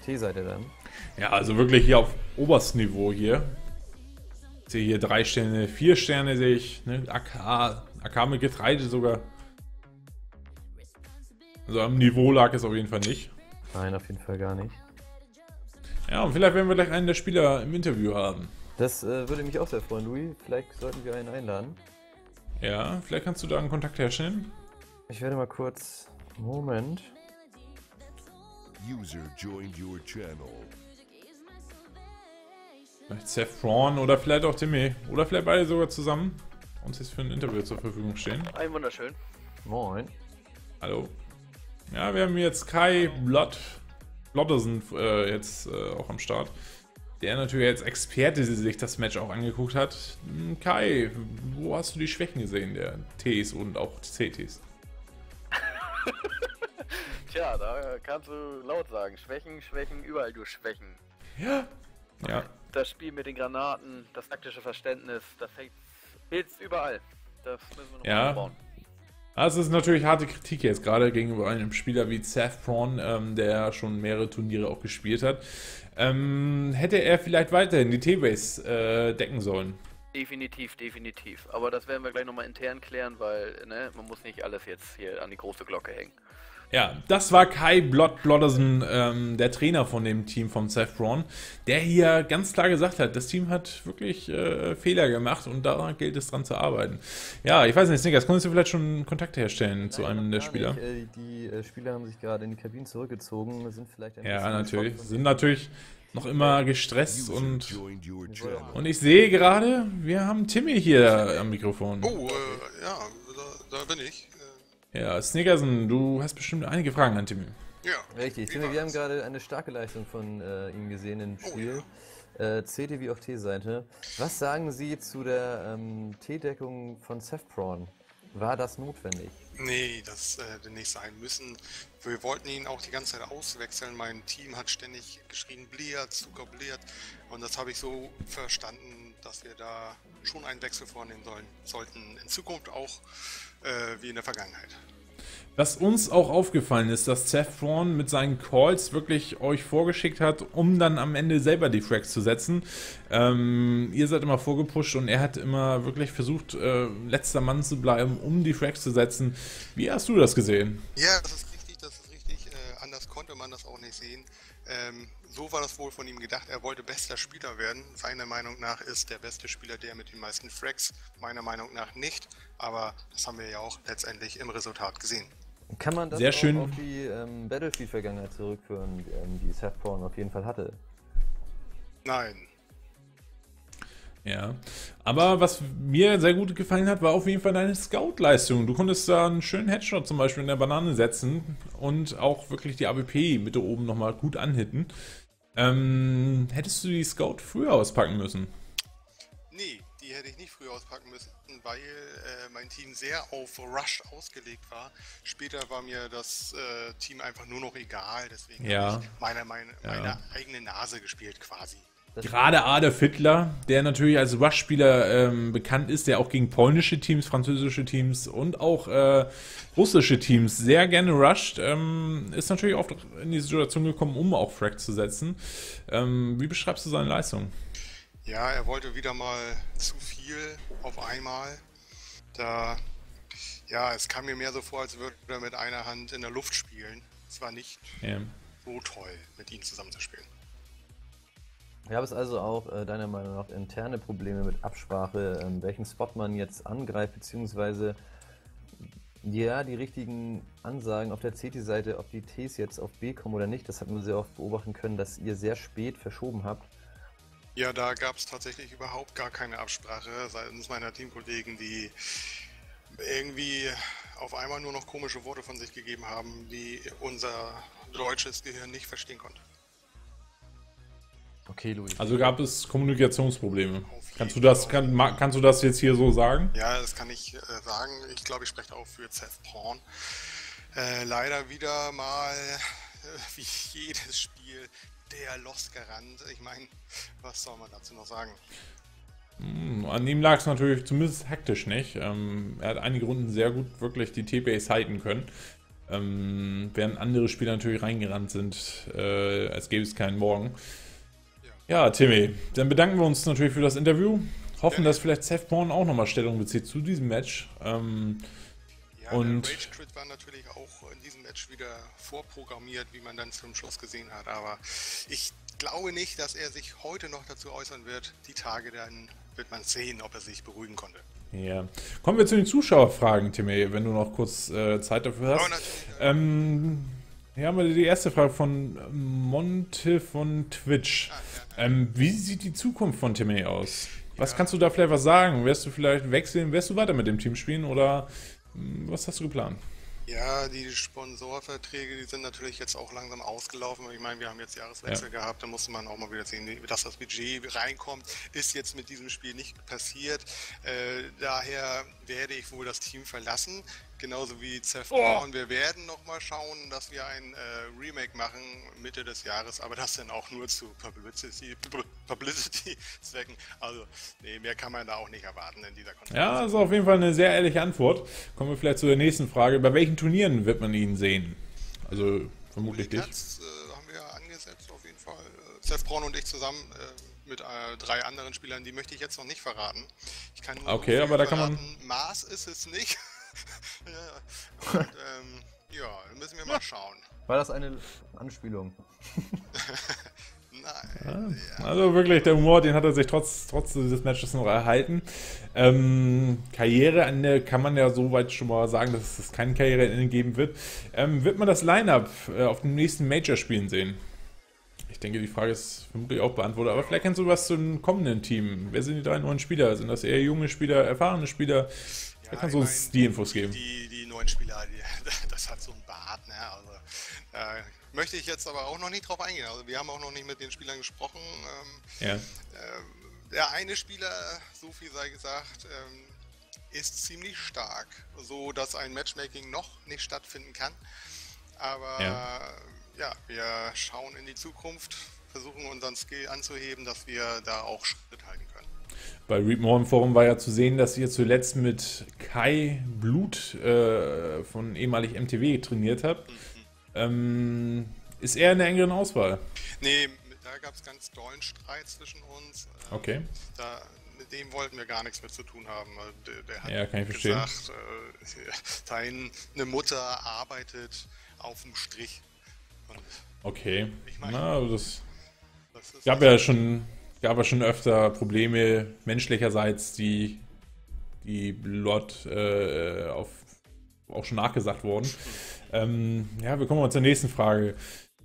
T-Seite dann. Ja, also wirklich hier auf oberstem Niveau hier. Ich sehe hier 3 Sterne, 4 Sterne sehe ich. Ne? AK mit Getreide sogar. Also am Niveau lag es auf jeden Fall nicht. Nein, auf jeden Fall gar nicht. Ja, und vielleicht werden wir gleich einen der Spieler im Interview haben. Das würde mich auch sehr freuen, Louis. Vielleicht sollten wir einen einladen. Ja, vielleicht kannst du da einen Kontakt herstellen. Ich werde mal kurz... Moment. User joined your channel. Vielleicht Seth Braun oder vielleicht auch Timmy. Oder vielleicht beide sogar zusammen. Uns jetzt für ein Interview zur Verfügung stehen. Ein wunderschön. Moin. Hallo. Ja, wir haben jetzt Kai Blottersen jetzt auch am Start. Der natürlich als Experte sich das Match auch angeguckt hat. Kai, wo hast du die Schwächen gesehen der Ts und auch CTs? Tja, da kannst du laut sagen. Schwächen, Schwächen, überall du Schwächen. Ja. Ja. Das Spiel mit den Granaten, das taktische Verständnis, das hilft überall. Das müssen wir noch Ja. aufbauen. Also es ist natürlich harte Kritik jetzt, gerade gegenüber einem Spieler wie Seth Braun, der schon mehrere Turniere auch gespielt hat. Hätte er vielleicht weiterhin die T-Base decken sollen? Definitiv, definitiv. Aber das werden wir gleich nochmal intern klären, weil ne, man muss nicht alles jetzt hier an die große Glocke hängen. Ja, das war Kai Blottersen, der Trainer von dem Team von Seth Braun, der hier ganz klar gesagt hat, das Team hat wirklich Fehler gemacht und da gilt es dran zu arbeiten. Ja, ich weiß nicht, Snickers, konntest du vielleicht schon Kontakt herstellen zu einem der Spieler? Die Spieler haben sich gerade in die Kabinen zurückgezogen, sind vielleicht ein Ja, bisschen natürlich. geschockt. Sind natürlich noch immer gestresst User und joined your channel. ich sehe gerade, wir haben Timmy hier am Mikrofon. Oh, ja, da bin ich. Ja, Snickerson, du hast bestimmt einige Fragen an Timmy. Ja. Richtig, wie Timmy, wir haben war's? gerade eine starke Leistung von ihm gesehen im Oh, Spiel. CT wie auch T-Seite. Was sagen Sie zu der T-Deckung von Seth Braun? War das notwendig? Nee, das hätte nicht sein müssen. Wir wollten ihn auch die ganze Zeit auswechseln. Mein Team hat ständig geschrien, Bliert, Zucker Bliert. Und das habe ich so verstanden, dass wir da schon einen Wechsel vornehmen sollten. In Zukunft auch wie in der Vergangenheit. Was uns auch aufgefallen ist, dass Seth Braun mit seinen Calls wirklich euch vorgeschickt hat, um dann am Ende selber die Frags zu setzen. Ihr seid immer vorgepusht und er hat immer wirklich versucht, letzter Mann zu bleiben, um die Frags zu setzen. Wie hast du das gesehen? Ja, das ist richtig, das ist richtig. Anders konnte man das auch nicht sehen. So war das wohl von ihm gedacht. Er wollte bester Spieler werden. Seiner Meinung nach ist der beste Spieler der mit den meisten Frags. Meiner Meinung nach nicht. Aber das haben wir ja auch letztendlich im Resultat gesehen. Kann man das Sehr auch schön. auf die Battlefield-Vergangenheit zurückführen, die Seth Braun auf jeden Fall hatte? Nein. Ja, aber was mir sehr gut gefallen hat, war auf jeden Fall deine Scout-Leistung. Du konntest da einen schönen Headshot zum Beispiel in der Banane setzen und auch wirklich die AWP Mitte oben nochmal gut anhitten. Hättest du die Scout früher auspacken müssen? Nee, die hätte ich nicht früher auspacken müssen, weil mein Team sehr auf Rush ausgelegt war. Später war mir das Team einfach nur noch egal, deswegen Ja. habe ich meine eigene Nase gespielt quasi. Gerade Adolf Hitler, der natürlich als Rush-Spieler bekannt ist, der auch gegen polnische Teams, französische Teams und auch russische Teams sehr gerne rusht, ist natürlich oft in die Situation gekommen, um auch Frag zu setzen. Wie beschreibst du seine Leistung? Ja, er wollte wieder mal zu viel auf einmal. Es kam mir mehr so vor, als würde er mit einer Hand in der Luft spielen. Es war nicht Ja. so toll, mit ihm zusammenzuspielen. Gab es also auch deiner Meinung nach interne Probleme mit Absprache, welchen Spot man jetzt angreift, beziehungsweise ja, die richtigen Ansagen auf der CT-Seite, ob die Ts jetzt auf B kommen oder nicht, das hat man sehr oft beobachten können, dass ihr sehr spät verschoben habt. Ja, da gab es tatsächlich überhaupt gar keine Absprache seitens meiner Teamkollegen, die irgendwie auf einmal nur noch komische Worte von sich gegeben haben, die unser deutsches Gehirn nicht verstehen konnte. Okay, Louis. Also gab es Kommunikationsprobleme. Auf Kannst du jeden das, kannst du das jetzt hier so sagen? Ja, das kann ich sagen. Ich glaube, ich spreche auch für Seth Braun. Leider wieder mal, wie jedes Spiel, der Lost-Garant. Ich meine, was soll man dazu noch sagen? An ihm lag es natürlich zumindest hektisch nicht. Er hat einige Runden sehr gut wirklich die T-Base halten können. Während andere Spieler natürlich reingerannt sind, als gäbe es keinen Morgen. Ja, Timmy, dann bedanken wir uns natürlich für das Interview. Hoffen, dass vielleicht Seth Braun auch nochmal Stellung bezieht zu diesem Match. Ja, und der Rage Crit war natürlich auch in diesem Match wieder vorprogrammiert, wie man dann zum Schluss gesehen hat. Aber ich glaube nicht, dass er sich heute noch dazu äußern wird. Die Tage dann wird man sehen, ob er sich beruhigen konnte. ja. Kommen wir zu den Zuschauerfragen, Timmy, wenn du noch kurz Zeit dafür hast. Hier haben wir die erste Frage von Monte von Twitch. Wie sieht die Zukunft von Timmy aus? Was kannst du da vielleicht was sagen? Wirst du vielleicht wechseln? Wirst du weiter mit dem Team spielen oder was hast du geplant? Ja, die Sponsorverträge, die sind natürlich jetzt auch langsam ausgelaufen. Ich meine, wir haben jetzt Jahreswechsel gehabt, da musste man auch mal wieder sehen, dass das Budget reinkommt. Ist jetzt mit diesem Spiel nicht passiert. Daher werde ich wohl das Team verlassen, genauso wie Seth Braun. Wir werden nochmal schauen, dass wir ein Remake machen Mitte des Jahres, aber das dann auch nur zu Publicity-Zwecken. Also, nee, mehr kann man da auch nicht erwarten in dieser Konferenz. Ja, das ist auf jeden Fall eine sehr ehrliche Antwort. Kommen wir vielleicht zu der nächsten Frage. Bei welchen Turnieren wird man ihn sehen? Also, vermutlich dich. Platz haben wir angesetzt auf jeden Fall. Seth Braun und ich zusammen mit 3 anderen Spielern, die möchte ich jetzt noch nicht verraten. Ich kann nur Okay, aber da kann man... Mars ist es nicht. Ja, und, ja, müssen wir mal schauen. War das eine Anspielung? Nein. Ja. Also wirklich, der Humor, den hat er sich trotz dieses Matches noch erhalten. Karriereende kann man ja soweit schon mal sagen, dass es kein Karriereende geben wird. Wird man das Line-Up auf den nächsten Major-Spielen sehen? Ich denke, die Frage ist vermutlich auch beantwortet, aber vielleicht kennst du was zum kommenden Team. Wer sind die 3 neuen Spieler? Sind das eher junge Spieler, erfahrene Spieler? Wer kann uns die Infos geben? Die neuen Spieler, das hat so ein Bart, ne? Also, möchte ich jetzt aber auch noch nicht drauf eingehen. Also wir haben auch noch nicht mit den Spielern gesprochen. Der eine Spieler, so viel sei gesagt, ist ziemlich stark, so dass ein Matchmaking noch nicht stattfinden kann. Aber ja, wir schauen in die Zukunft, versuchen unseren Skill anzuheben, dass wir da auch Schritt halten können. Bei Readmore im Forum war ja zu sehen, dass ihr zuletzt mit Kai Blut von ehemalig MTW trainiert habt. Ist er in der engeren Auswahl? Nee, da gab es ganz dollen Streit zwischen uns. Okay. Mit dem wollten wir gar nichts mehr zu tun haben. Der hat ja, kann ich verstehen. gesagt, seine Mutter arbeitet auf dem Strich. Und okay. Ich meine, das gab ja schon öfter Probleme menschlicherseits, die Lord auch schon nachgesagt wurden. Ja, wir kommen mal zur nächsten Frage.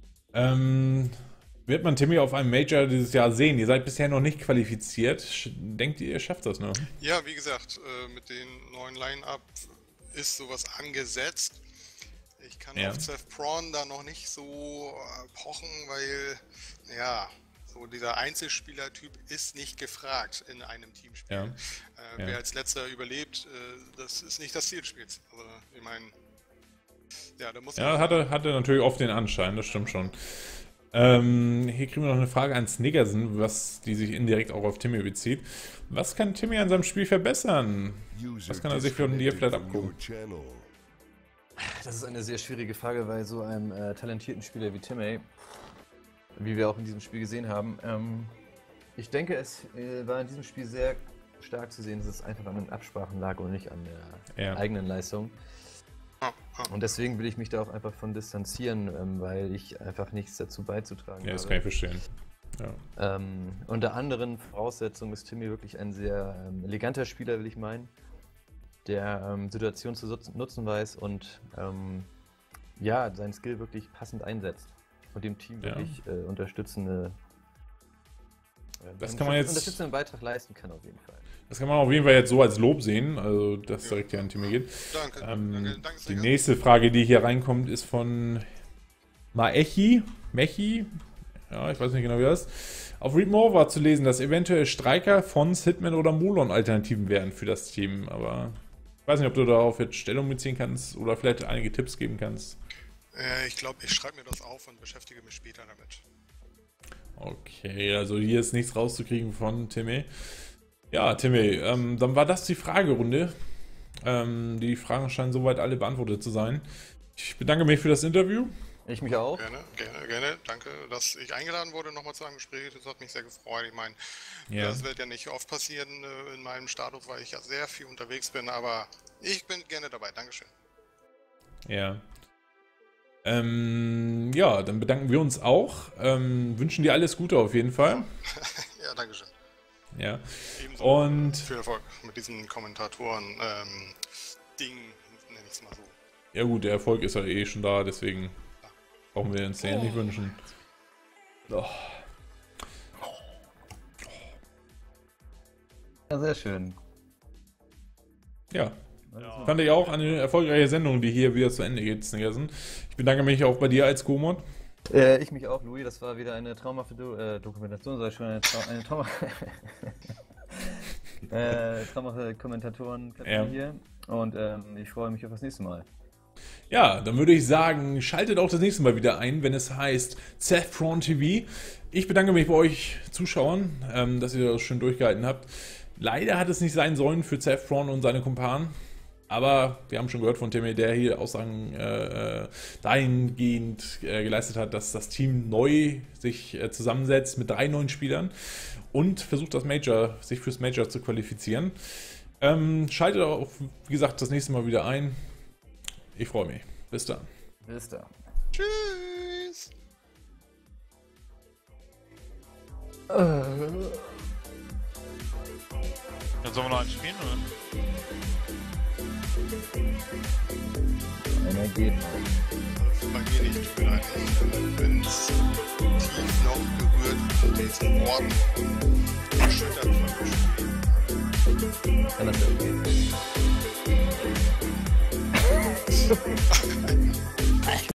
Wird man Timmy auf einem Major dieses Jahr sehen? Ihr seid bisher noch nicht qualifiziert. Denkt ihr schafft das noch? Ja, wie gesagt, mit dem neuen Line-Up ist sowas angesetzt. Ich kann auf Seth Braun da noch nicht so pochen, weil, ja, so dieser Einzelspielertyp ist nicht gefragt in einem Teamspiel. Ja. Wer als letzter überlebt, das ist nicht das Ziel des Spiels. Also, ich meine, ja, da muss man... hat er natürlich oft den Anschein, das stimmt schon. Hier kriegen wir noch eine Frage an Sniggerson, die sich indirekt auch auf Timmy bezieht. Was kann Timmy an seinem Spiel verbessern? Was kann er sich von dir vielleicht abgucken? Das ist eine sehr schwierige Frage, weil so einem talentierten Spieler wie Timmy, wie wir auch in diesem Spiel gesehen haben, ich denke, es war in diesem Spiel sehr stark zu sehen, dass es einfach an den Absprachen lag und nicht an der eigenen Leistung. Und deswegen will ich mich da auch einfach von distanzieren, weil ich einfach nichts dazu beizutragen habe. Ja, das kann ich verstehen. Ja. Unter anderen Voraussetzungen ist Timmy wirklich ein sehr eleganter Spieler, will ich meinen, der Situationen zu nutzen weiß und ja, seinen Skill wirklich passend einsetzt und dem Team wirklich unterstützenden Beitrag leisten kann auf jeden Fall. Das kann man auf jeden Fall jetzt so als Lob sehen, also dass es direkt hier an Timmy geht. Danke. Die nächste Frage, die hier reinkommt, ist von Mechi. Ja, ich weiß nicht genau, wie das ist. Auf Readmore war zu lesen, dass eventuell Striker, Fons, Hitman oder Molon Alternativen wären für das Team, aber ich weiß nicht, ob du darauf jetzt Stellung beziehen kannst oder vielleicht einige Tipps geben kannst. Ich glaube, ich schreibe mir das auf und beschäftige mich später damit. Okay, also hier ist nichts rauszukriegen von Timmy. Ja, Timmy, dann war das die Fragerunde. Die Fragen scheinen soweit alle beantwortet zu sein. Ich bedanke mich für das Interview. Ich mich auch. Gerne. Danke, dass ich eingeladen wurde nochmal zu einem Gespräch. Das hat mich sehr gefreut. Ich meine, Ja. das wird ja nicht oft passieren in meinem Status, weil ich ja sehr viel unterwegs bin, aber ich bin gerne dabei. Dankeschön. Ja. Ja, dann bedanken wir uns auch. Wünschen dir alles Gute auf jeden Fall. Ja, Dankeschön. Ja. Ebenso Und viel Erfolg mit diesen Kommentatoren-Ding, nenne ich es mal so. ja gut, der Erfolg ist ja eh schon da, deswegen brauchen wir uns den nicht wünschen. Oh. Ja, sehr schön. Ja. Fand ich auch eine erfolgreiche Sendung, die hier wieder zu Ende geht, Snickerson. Ich bedanke mich auch bei dir als Gomod. Ich mich auch, Louis. Das war wieder eine traumhafte Dokumentation, sag ich schon, eine traumhafte Kommentatoren hier. Und ich freue mich auf das nächste Mal. Ja, dann würde ich sagen, schaltet auch das nächste Mal wieder ein, wenn es heißt Saffron TV. Ich bedanke mich bei euch Zuschauern, dass ihr das schön durchgehalten habt. Leider hat es nicht sein sollen für Saffron und seine Kumpanen. Aber wir haben schon gehört von Timmy, der hier Aussagen dahingehend geleistet hat, dass das Team neu sich zusammensetzt mit 3 neuen Spielern und versucht sich fürs Major zu qualifizieren. Schaltet auch, wie gesagt, das nächste Mal wieder ein. Ich freue mich. Bis dann. Bis dann. Tschüss! Dann sollen wir noch einen spielen, oder? Einer geht. Bei mir nicht, tut mir leid. Ich bin tief noch berührt von diesen Worten. Erschüttert von dem Spiel. Kann das ja gehen.